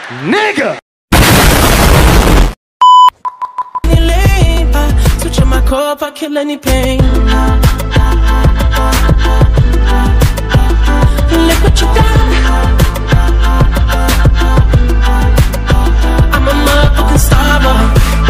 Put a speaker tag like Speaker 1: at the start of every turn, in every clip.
Speaker 1: Nigga!
Speaker 2: Switching my core if I kill any pain. Look what you done. I'm a motherfucking star boy.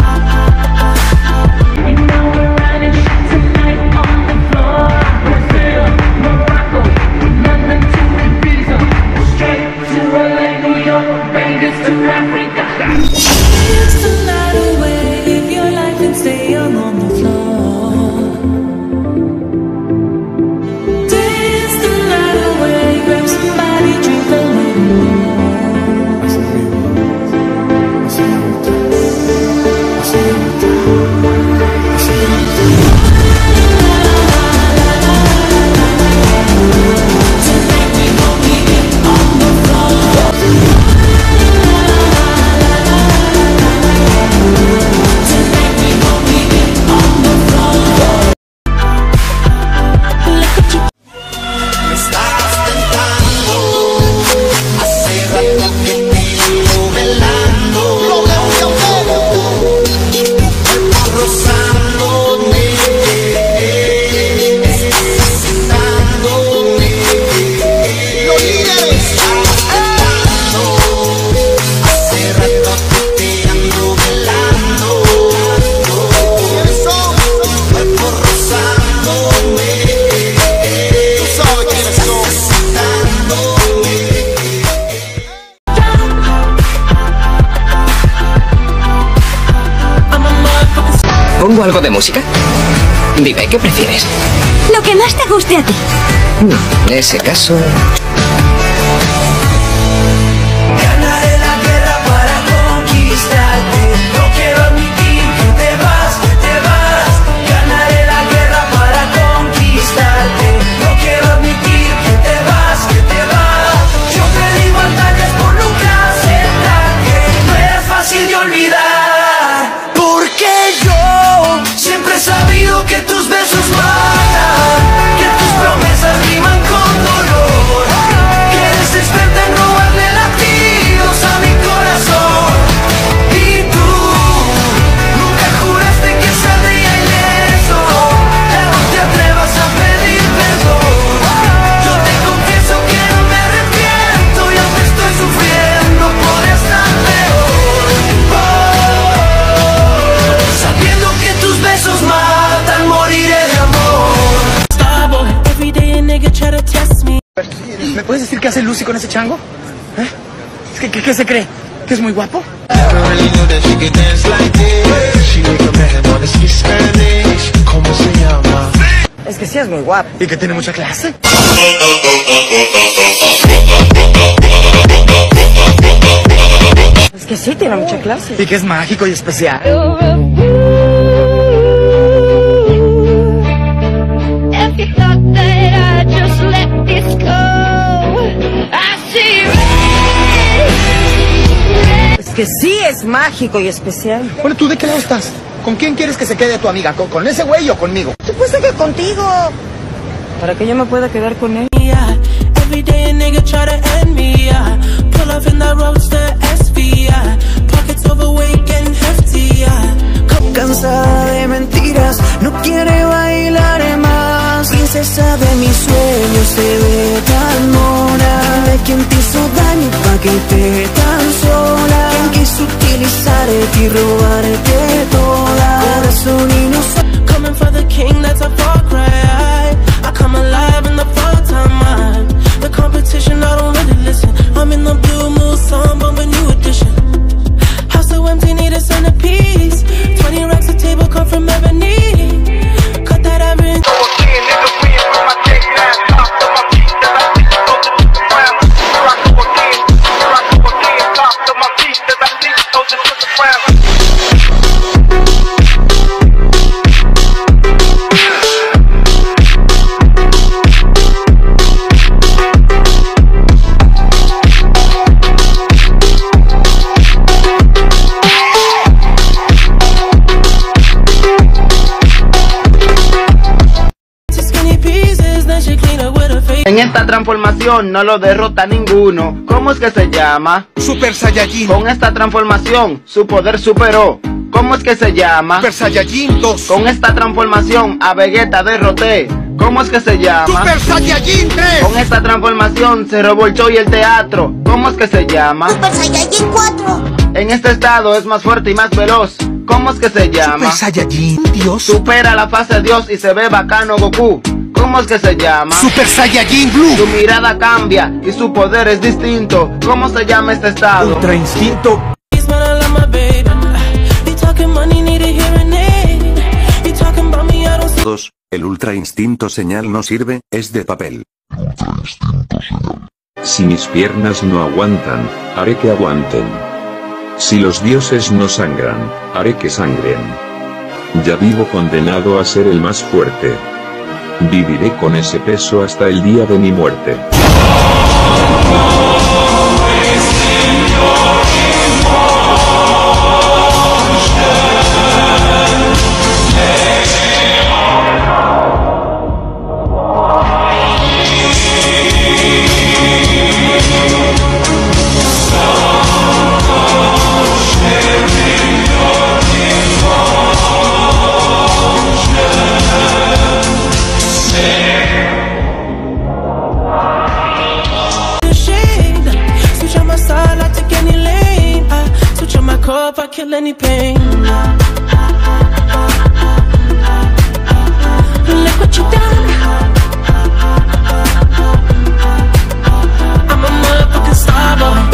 Speaker 3: ¿Pongo algo de música? Dime, ¿qué prefieres?
Speaker 4: Lo que más te guste a ti.
Speaker 3: En ese caso...
Speaker 2: Ganaré la guerra para conquistarte. No quiero admitir que te vas. Ganaré la guerra para conquistarte. No quiero admitir que te vas. Yo pedí batallas por nunca aceptar que no era fácil de olvidar. Porque yo siempre he sabido que tus besos matan, que tus promesas riman con dolor, que eres experta en robarle latidos a mi corazón. Y tú nunca juraste que saldría ileso. Ya no te atrevas a pedir perdón. Yo te confieso que no me arrepiento y aunque estoy sufriendo podría estar peor. Sabiendo que tus besos matan, moriré de amor. Starboy, every day a nigga try to test me.
Speaker 1: ¿Me puedes decir qué hace Lucy con ese chango? ¿Eh? ¿Qué se cree? ¿Que es muy guapo?
Speaker 5: ¿Cómo se llama?
Speaker 1: Es que sí es muy guapo. ¿Y que tiene mucha clase? Es que sí tiene mucha clase. ¿Y que es mágico y especial? Es que sí es mágico y especial. Bueno, ¿tú de qué lado estás? ¿Con quién quieres que se quede tu amiga? ¿Con ese güey o conmigo? Supuesto que contigo. Para que yo me pueda quedar con él.
Speaker 2: Every day a nigga try to end me, yeah. Pull off in that roadster SV, yeah. Pockets overweight getting hefty, yeah. Cansada de mentiras, no quiere bailar más. Princesa de mis sueños, se ve tan mona. De quien te hizo daño pa' que esté tan sola. Quien quiso utilizarte y robarte toda. Corazón inocente. Coming for the king, that's a far cry. I come alive in the full-time. The competition, I don't really listen. I'm in the blue mood, song bumping new edition. House so empty, need a centerpiece. 20 racks a table come from ebony. Cut that average.
Speaker 6: esta transformación no lo derrota ninguno. ¿Cómo es que se llama?
Speaker 7: Super Saiyajin.
Speaker 6: Con esta transformación su poder superó. ¿Cómo es que se llama?
Speaker 7: Super Saiyajin 2.
Speaker 6: Con esta transformación a Vegeta derroté. ¿Cómo es que se llama?
Speaker 7: Super Saiyajin 3.
Speaker 6: Con esta transformación se robó el show y el teatro. ¿Cómo es que se llama?
Speaker 4: Super Saiyajin 4.
Speaker 6: En este estado es más fuerte y más veloz. ¿Cómo es que se llama?
Speaker 7: Super Saiyajin Dios.
Speaker 6: Supera la fase Dios y se ve bacano Goku. ¿Cómo es que se llama?
Speaker 7: Super Saiyajin Blue.
Speaker 6: Su mirada cambia y su poder es distinto. ¿Cómo se llama este estado?
Speaker 7: Ultra Instinto.
Speaker 8: El Ultra Instinto señal no sirve, es de papel.
Speaker 9: Si mis piernas no aguantan, haré que aguanten. Si los dioses no sangran, haré que sangren. Ya vivo condenado a ser el más fuerte. Viviré con ese peso hasta el día de mi muerte.
Speaker 2: I kill any pain. Look what you done. I'm a motherfucking star boy.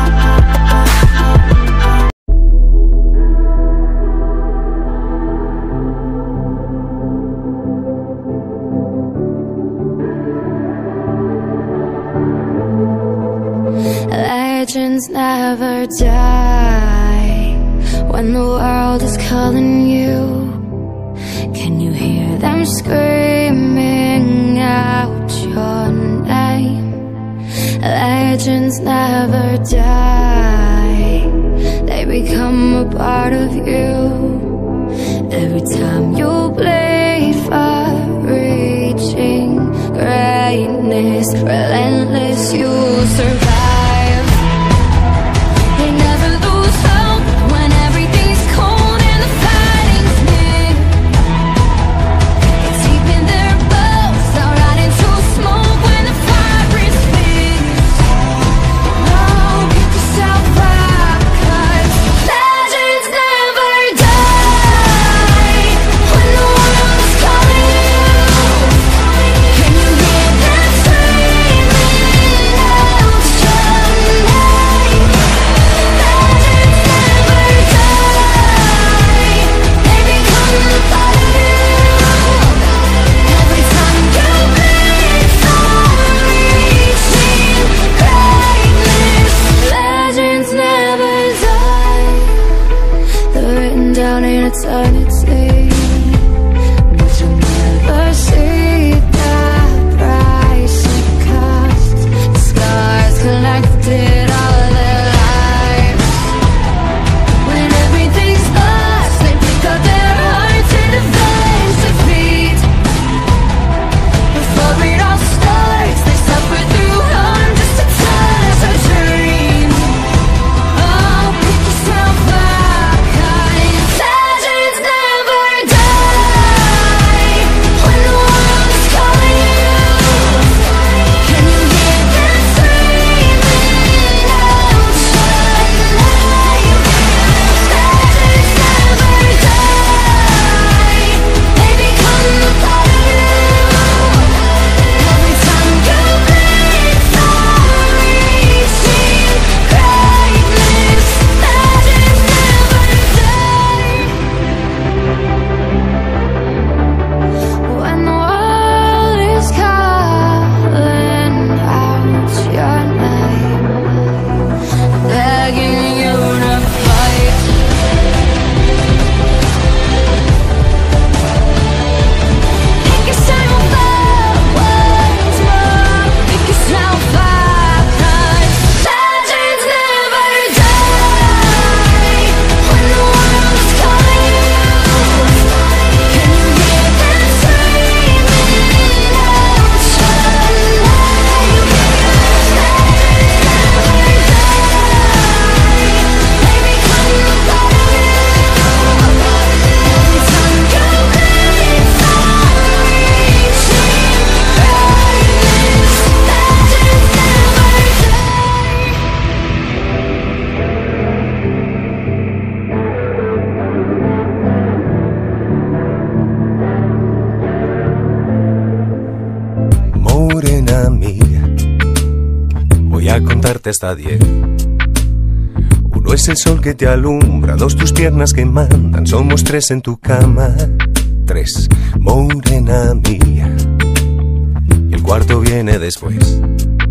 Speaker 10: Legends never die when the world is calling you. Can you hear them screaming out your name? Legends never die, they become a part of you. Every time you bleed for reaching greatness, relentless you survive. Eternity, but you'll never see the price it cost. The scars collected all their lives. When everything's lost, they pick up their hearts and avenge defeat. Before it all starts, they suffer through harm just to touch a dream. Oh, pick yourself up, 'cause legends never
Speaker 11: contarte hasta 10. 1 es el sol que te alumbra, 2 tus piernas que mandan, somos 3 en tu cama. 3, morena mía, y el cuarto viene después.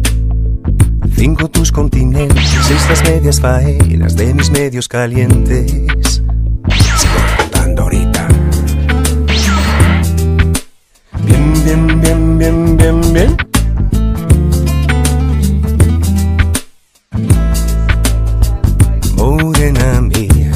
Speaker 11: 5 tus continentes, 6 las medias faenas de mis medios calientes. Sigo contando ahorita. Bien, bien, bien, bien, bien, bien. Morena mía,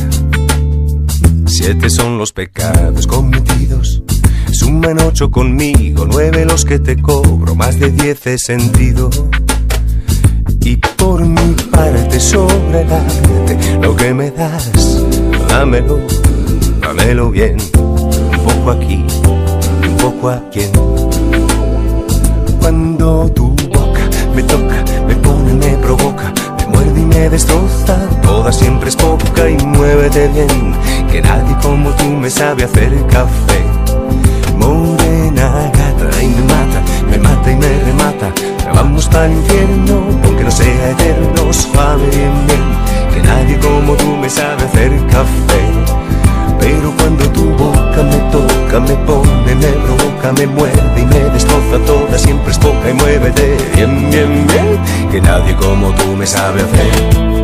Speaker 11: 7 son los pecados cometidos. Suman 8 conmigo, 9 los que te cobro, más de 10 he sentido. Y por mi parte sobre el arte, lo que me das, dámelo, dámelo bien. Un poco aquí, un poco aquí. Cuando tu boca me toca, me pone, me provoca, me muerde y me destroza, toda siempre es poca y muévete bien, que nadie como tú me sabe hacer café. Morena gata y me mata y me remata. Vamos para el infierno, aunque no sea eterno, suave bien, bien, que nadie como tú me sabe hacer café. Pero cuando tu boca me toca, me pone, me provoca, me muerde y me destroza, toda siempre es poca y muévete bien, bien, bien, que nadie como tú me sabe hacer.